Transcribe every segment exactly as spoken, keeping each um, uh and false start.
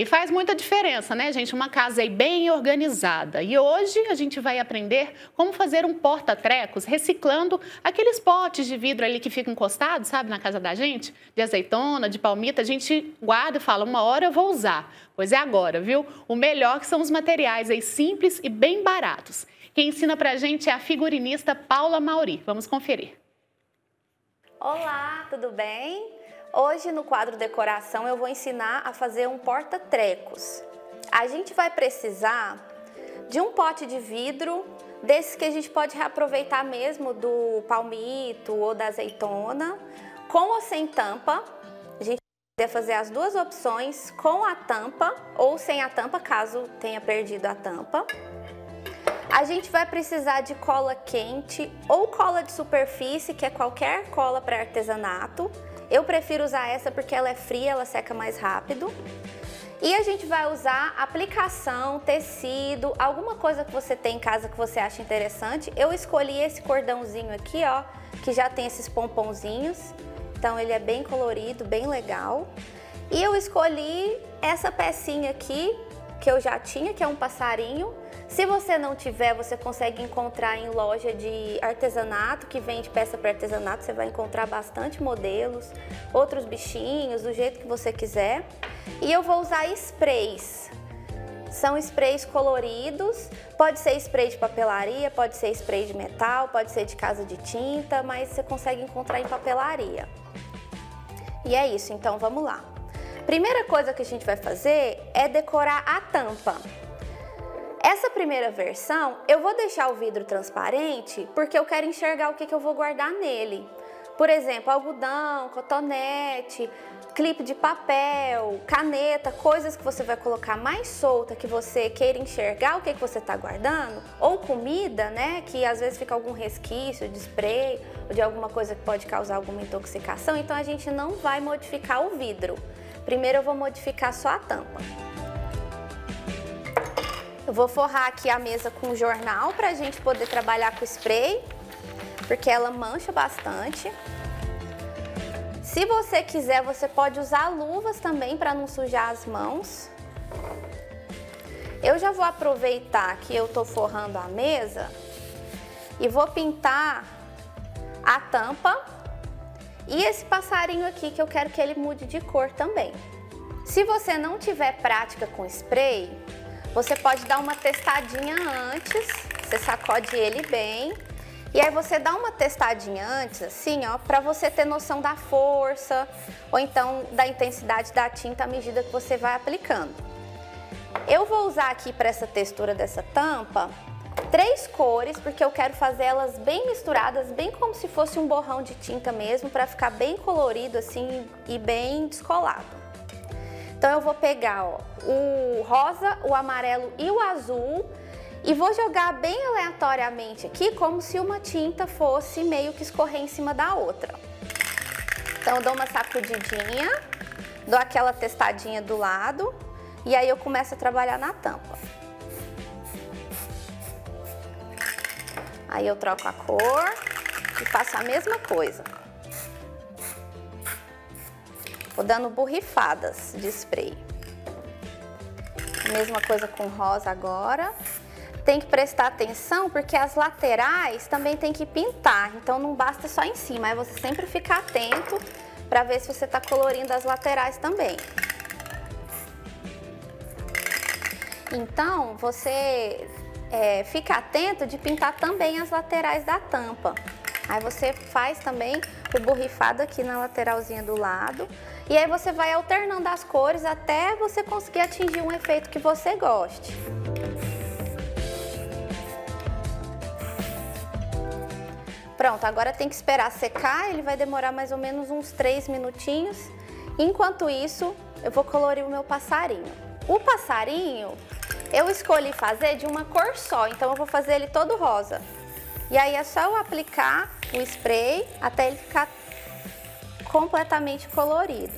E faz muita diferença, né, gente? Uma casa aí bem organizada. E hoje a gente vai aprender como fazer um porta-trecos reciclando aqueles potes de vidro ali que ficam encostados, sabe, na casa da gente? De azeitona, de palmito. A gente guarda e fala, uma hora eu vou usar. Pois é agora, viu? O melhor que são os materiais aí simples e bem baratos. Quem ensina pra gente é a figurinista Paula Mauri. Vamos conferir. Olá, tudo bem? Hoje no quadro Decoração eu vou ensinar a fazer um porta-trecos. A gente vai precisar de um pote de vidro, desses que a gente pode reaproveitar mesmo do palmito ou da azeitona, com ou sem tampa. A gente pode fazer as duas opções, com a tampa ou sem a tampa, caso tenha perdido a tampa. A gente vai precisar de cola quente ou cola de superfície, que é qualquer cola para artesanato. Eu prefiro usar essa porque ela é fria, ela seca mais rápido. E a gente vai usar aplicação, tecido, alguma coisa que você tem em casa que você acha interessante. Eu escolhi esse cordãozinho aqui, ó, que já tem esses pomponzinhos. Então ele é bem colorido, bem legal. E eu escolhi essa pecinha aqui, que eu já tinha, que é um passarinho. Se você não tiver, você consegue encontrar em loja de artesanato, que vende peça para artesanato, você vai encontrar bastante modelos, outros bichinhos, do jeito que você quiser. E eu vou usar sprays. São sprays coloridos, pode ser spray de papelaria, pode ser spray de metal, pode ser de casa de tinta, mas você consegue encontrar em papelaria. E é isso, então vamos lá. Primeira coisa que a gente vai fazer é decorar a tampa. Essa primeira versão, eu vou deixar o vidro transparente porque eu quero enxergar o que, que eu vou guardar nele. Por exemplo, algodão, cotonete, clipe de papel, caneta, coisas que você vai colocar mais solta, que você queira enxergar o que, que você está guardando. Ou comida, né, que às vezes fica algum resquício de spray ou de alguma coisa que pode causar alguma intoxicação. Então a gente não vai modificar o vidro. Primeiro eu vou modificar só a tampa. Eu vou forrar aqui a mesa com jornal para a gente poder trabalhar com spray, porque ela mancha bastante. Se você quiser, você pode usar luvas também para não sujar as mãos. Eu já vou aproveitar que eu tô forrando a mesa e vou pintar a tampa e esse passarinho aqui que eu quero que ele mude de cor também. Se você não tiver prática com spray, você pode dar uma testadinha antes, você sacode ele bem, e aí você dá uma testadinha antes, assim, ó, pra você ter noção da força, ou então da intensidade da tinta à medida que você vai aplicando. Eu vou usar aqui para essa textura dessa tampa, três cores, porque eu quero fazer elas bem misturadas, bem como se fosse um borrão de tinta mesmo, para ficar bem colorido assim e bem descolado. Então eu vou pegar, ó, o rosa, o amarelo e o azul e vou jogar bem aleatoriamente aqui, como se uma tinta fosse meio que escorrer em cima da outra. Então eu dou uma sacudidinha, dou aquela testadinha do lado e aí eu começo a trabalhar na tampa. Aí eu troco a cor e faço a mesma coisa. Vou dando borrifadas de spray. Mesma coisa com rosa agora. Tem que prestar atenção porque as laterais também tem que pintar. Então não basta só em cima, aí você sempre fica atento para ver se você está colorindo as laterais também. Então você é, fica atento de pintar também as laterais da tampa. Aí você faz também o borrifado aqui na lateralzinha do lado. E aí você vai alternando as cores até você conseguir atingir um efeito que você goste. Pronto, agora tem que esperar secar, ele vai demorar mais ou menos uns três minutinhos. Enquanto isso, eu vou colorir o meu passarinho. O passarinho, eu escolhi fazer de uma cor só, então eu vou fazer ele todo rosa. E aí é só eu aplicar o spray até ele ficar completamente colorido.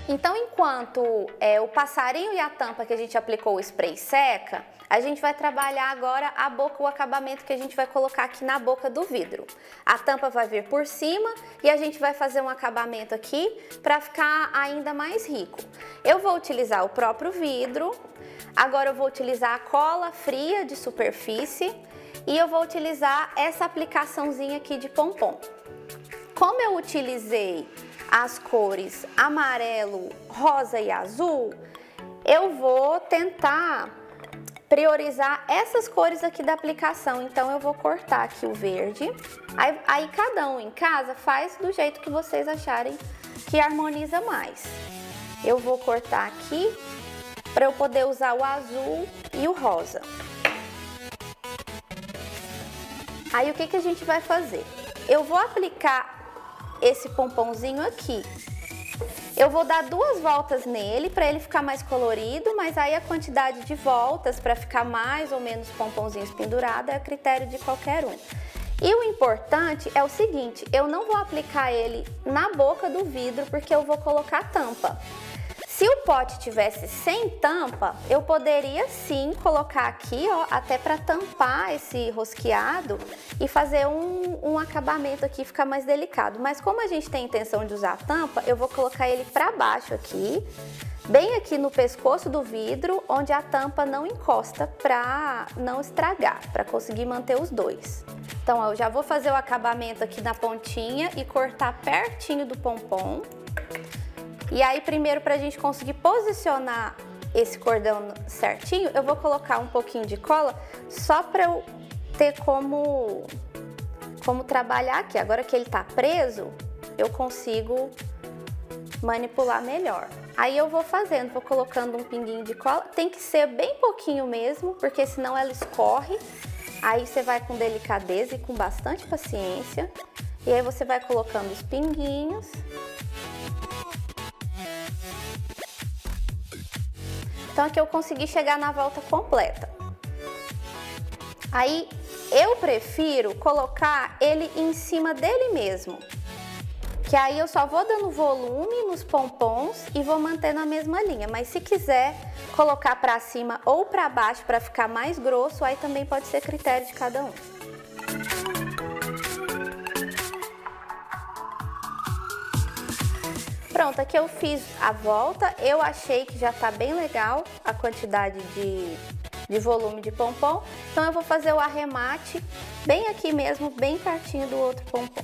Então, enquanto é, o passarinho e a tampa que a gente aplicou o spray seca, a gente vai trabalhar agora a boca, o acabamento que a gente vai colocar aqui na boca do vidro. A tampa vai vir por cima e a gente vai fazer um acabamento aqui para ficar ainda mais rico. Eu vou utilizar o próprio vidro, agora eu vou utilizar a cola fria de superfície e eu vou utilizar essa aplicaçãozinha aqui de pompom. Como eu utilizei as cores amarelo, rosa e azul, eu vou tentar priorizar essas cores aqui da aplicação. Então eu vou cortar aqui o verde, aí, aí cada um em casa faz do jeito que vocês acharem que harmoniza mais. Eu vou cortar aqui para eu poder usar o azul e o rosa. Aí o que que a gente vai fazer? Eu vou aplicar esse pomponzinho aqui. Eu vou dar duas voltas nele para ele ficar mais colorido, mas aí a quantidade de voltas para ficar mais ou menos pomponzinhos pendurado é a critério de qualquer um. E o importante é o seguinte, eu não vou aplicar ele na boca do vidro porque eu vou colocar a tampa. Se o pote tivesse sem tampa, eu poderia sim colocar aqui, ó, até para tampar esse rosqueado e fazer um, um acabamento aqui, ficar mais delicado. Mas como a gente tem a intenção de usar a tampa, eu vou colocar ele para baixo aqui, bem aqui no pescoço do vidro, onde a tampa não encosta para não estragar, para conseguir manter os dois. Então, ó, eu já vou fazer o acabamento aqui na pontinha e cortar pertinho do pompom. E aí, primeiro, para a gente conseguir posicionar esse cordão certinho, eu vou colocar um pouquinho de cola só para eu ter como, como trabalhar aqui. Agora que ele tá preso, eu consigo manipular melhor. Aí eu vou fazendo, vou colocando um pinguinho de cola. Tem que ser bem pouquinho mesmo, porque senão ela escorre. Aí você vai com delicadeza e com bastante paciência. E aí você vai colocando os pinguinhos. Então aqui eu consegui chegar na volta completa. Aí eu prefiro colocar ele em cima dele mesmo, que aí eu só vou dando volume nos pompons e vou manter na mesma linha. Mas se quiser colocar para cima ou para baixo para ficar mais grosso, aí também pode ser critério de cada um. Pronto, aqui eu fiz a volta, eu achei que já tá bem legal a quantidade de, de volume de pompom, então eu vou fazer o arremate bem aqui mesmo, bem pertinho do outro pompom.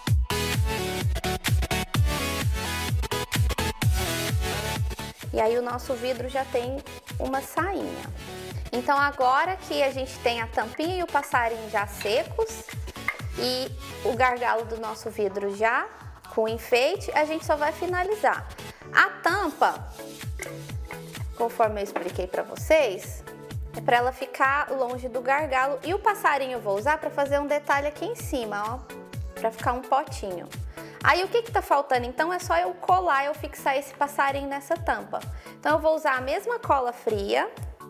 E aí o nosso vidro já tem uma sainha. Então agora que a gente tem a tampinha e o passarinho já secos e o gargalo do nosso vidro já com enfeite, a gente só vai finalizar. A tampa, conforme eu expliquei para vocês, é para ela ficar longe do gargalo, e o passarinho eu vou usar para fazer um detalhe aqui em cima, ó, para ficar um potinho. Aí o que que tá faltando? Então é só eu colar, eu fixar esse passarinho nessa tampa. Então eu vou usar a mesma cola fria.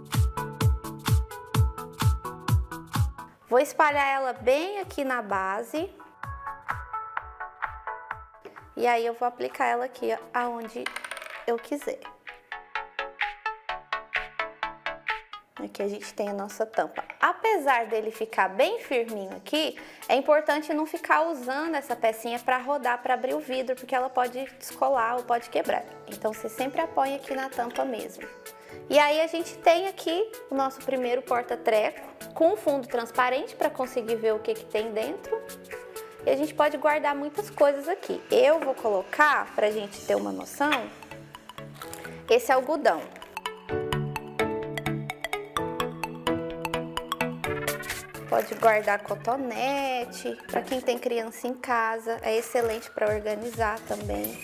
Vou espalhar ela bem aqui na base. E aí eu vou aplicar ela aqui aonde eu quiser. Aqui a gente tem a nossa tampa. Apesar dele ficar bem firminho aqui, é importante não ficar usando essa pecinha para rodar, para abrir o vidro, porque ela pode descolar ou pode quebrar. Então você sempre apoia aqui na tampa mesmo. E aí a gente tem aqui o nosso primeiro porta-treco com fundo transparente para conseguir ver o que que tem dentro. E a gente pode guardar muitas coisas aqui. Eu vou colocar, pra gente ter uma noção, esse algodão. Pode guardar cotonete, para quem tem criança em casa, é excelente para organizar também.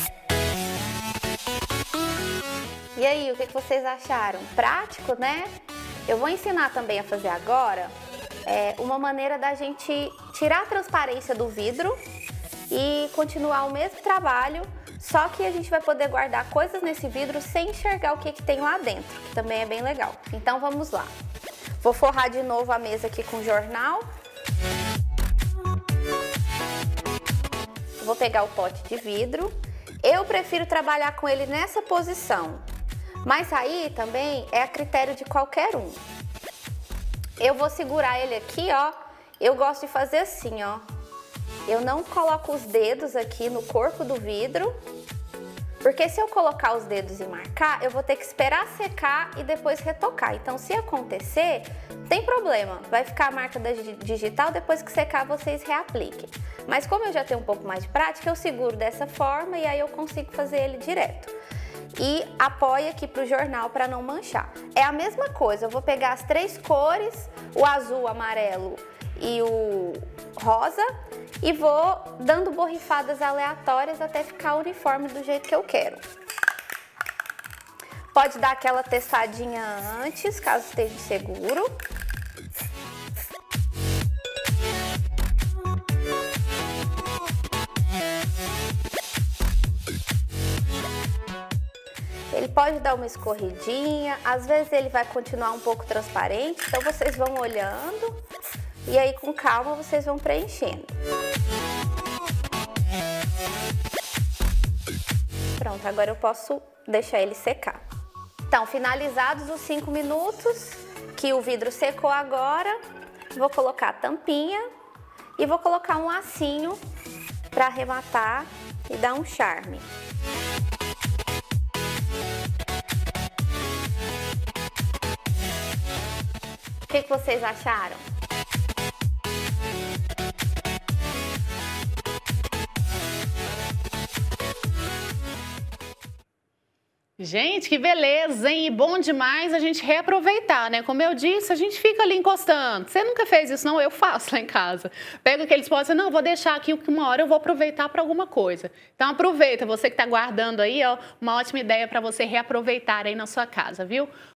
E aí, o que vocês acharam? Prático, né? Eu vou ensinar também a fazer agora É uma maneira da gente tirar a transparência do vidro e continuar o mesmo trabalho, só que a gente vai poder guardar coisas nesse vidro sem enxergar o que que tem lá dentro, que também é bem legal. Então vamos lá. Vou forrar de novo a mesa aqui com jornal. Vou pegar o pote de vidro. Eu prefiro trabalhar com ele nessa posição, mas aí também é a critério de qualquer um. Eu vou segurar ele aqui, ó. Eu gosto de fazer assim, ó. Eu não coloco os dedos aqui no corpo do vidro, porque se eu colocar os dedos e marcar, eu vou ter que esperar secar e depois retocar. Então, se acontecer, tem problema. Vai ficar a marca da digital, depois que secar vocês reapliquem. Mas como eu já tenho um pouco mais de prática, eu seguro dessa forma e aí eu consigo fazer ele direto. E apoio aqui pro jornal para não manchar. É a mesma coisa, eu vou pegar as três cores, o azul, o amarelo e o rosa, e vou dando borrifadas aleatórias até ficar uniforme do jeito que eu quero. Pode dar aquela testadinha antes, caso esteja seguro. Ele pode dar uma escorridinha, às vezes ele vai continuar um pouco transparente, então vocês vão olhando e aí com calma vocês vão preenchendo. Pronto, agora eu posso deixar ele secar. Então, finalizados os cinco minutos, que o vidro secou agora, vou colocar a tampinha e vou colocar um lacinho para arrematar e dar um charme. O que que vocês acharam? Gente, que beleza, hein? E bom demais a gente reaproveitar, né? Como eu disse, a gente fica ali encostando. Você nunca fez isso, não? Eu faço lá em casa. Pego aqueles potes, não, vou deixar aqui que uma hora eu vou aproveitar para alguma coisa. Então aproveita, você que está guardando aí, ó, uma ótima ideia para você reaproveitar aí na sua casa, viu?